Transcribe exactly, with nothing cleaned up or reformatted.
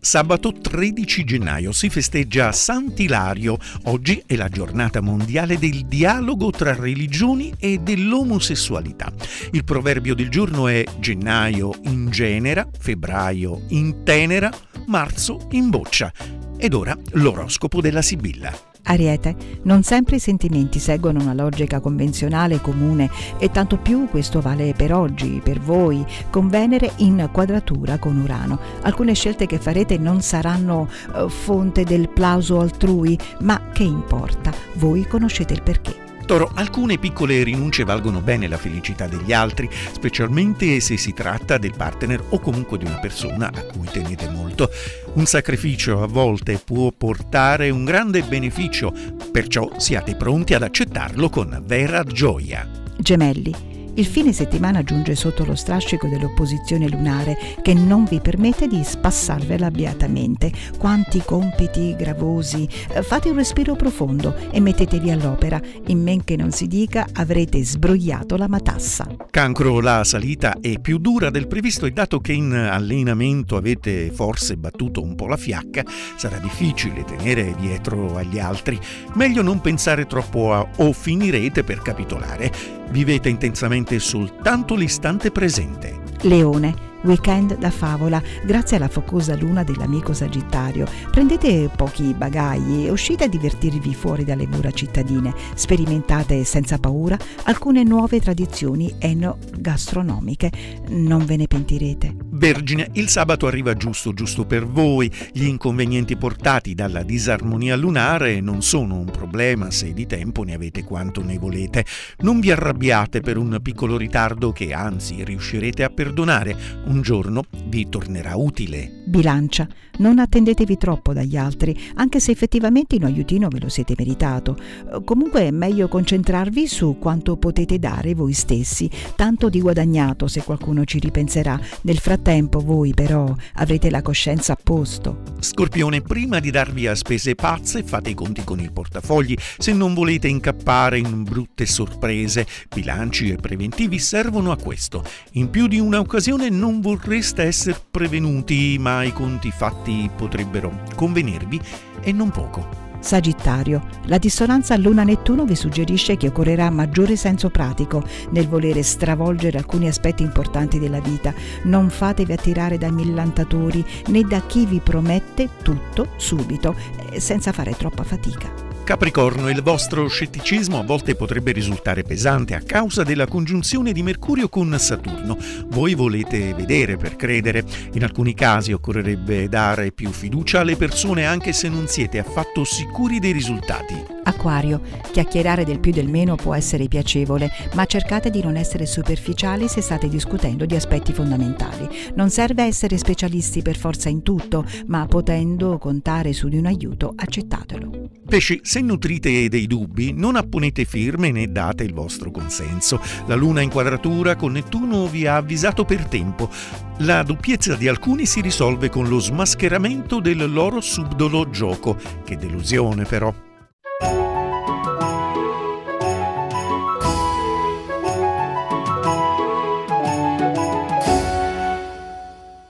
Sabato tredici gennaio si festeggia Sant'Ilario. Oggi è la giornata mondiale del dialogo tra religioni e dell'omosessualità. Il proverbio del giorno è: gennaio ingenera, febbraio intenera, marzo imboccia. Ed ora l'oroscopo della Sibilla. Ariete, non sempre i sentimenti seguono una logica convenzionale comune e tanto più questo vale per oggi, per voi, con Venere in quadratura con Urano. Alcune scelte che farete non saranno uh, fonte del plauso altrui, ma che importa? Voi conoscete il perché. Toro, alcune piccole rinunce valgono bene la felicità degli altri, specialmente se si tratta del partner o comunque di una persona a cui tenete molto. Un sacrificio a volte può portare un grande beneficio, perciò siate pronti ad accettarlo con vera gioia. Gemelli. Il fine settimana giunge sotto lo strascico dell'opposizione lunare che non vi permette di spassarvela beatamente. Quanti compiti gravosi! Fate un respiro profondo e mettetevi all'opera. In men che non si dica avrete sbrogliato la matassa. Cancro, la salita è più dura del previsto e dato che in allenamento avete forse battuto un po' la fiacca, sarà difficile tenere dietro agli altri. Meglio non pensare troppo a o finirete per capitolare. Vivete intensamente soltanto l'istante presente. Leone. Weekend da favola, grazie alla focosa luna dell'amico Sagittario. Prendete pochi bagagli e uscite a divertirvi fuori dalle mura cittadine. Sperimentate senza paura alcune nuove tradizioni enogastronomiche. Non ve ne pentirete. Vergine, il sabato arriva giusto giusto per voi. Gli inconvenienti portati dalla disarmonia lunare non sono un problema se di tempo ne avete quanto ne volete. Non vi arrabbiate per un piccolo ritardo che anzi riuscirete a perdonare. Un giorno vi tornerà utile. Bilancia, non attendetevi troppo dagli altri, anche se effettivamente un aiutino ve lo siete meritato. Comunque è meglio concentrarvi su quanto potete dare voi stessi, tanto di guadagnato se qualcuno ci ripenserà. Nel frattempo voi però avrete la coscienza a posto. Scorpione, prima di darvi a spese pazze fate i conti con il portafogli se non volete incappare in brutte sorprese. Bilanci e preventivi servono a questo. In più di un'occasione non vorreste essere prevenuti, ma i conti fatti potrebbero convenirvi e non poco. Sagittario, la dissonanza Luna-Nettuno vi suggerisce che occorrerà maggiore senso pratico nel volere stravolgere alcuni aspetti importanti della vita. Non fatevi attirare dai millantatori né da chi vi promette tutto subito, senza fare troppa fatica. Capricorno, il vostro scetticismo a volte potrebbe risultare pesante a causa della congiunzione di Mercurio con Saturno. Voi volete vedere per credere. In alcuni casi occorrerebbe dare più fiducia alle persone anche se non siete affatto sicuri dei risultati. Acquario, chiacchierare del più del meno può essere piacevole, ma cercate di non essere superficiali se state discutendo di aspetti fondamentali. Non serve essere specialisti per forza in tutto, ma potendo contare su di un aiuto, accettatelo. Pesci, se nutrite dei dubbi, non apponete firme né date il vostro consenso. La luna in quadratura con Nettuno vi ha avvisato per tempo. La doppiezza di alcuni si risolve con lo smascheramento del loro subdolo gioco. Che delusione però!